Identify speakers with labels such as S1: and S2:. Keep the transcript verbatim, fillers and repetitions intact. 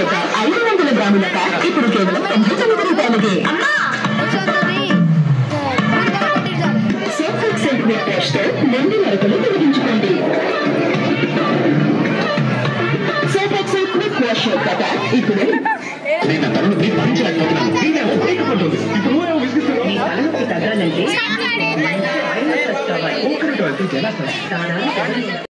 S1: లేక ఐదు వందల గ్రాముల ప్యాక్ ఇప్పుడు కేవలం తొంభై తొమ్మిది రూపాయలకే. సోఫిక్ సిల్క్ విత్ బ్రష్ తో వెండి మరకలు తొలగించుకోండి. సోఫిక్ సిల్క్ విత్ బ్రష్ యొక్క ప్యాక్ ఇప్పుడు నేను తలనొప్పి భరించలేకపోతున్నాను. తలనొప్పి తగ్గాలంటే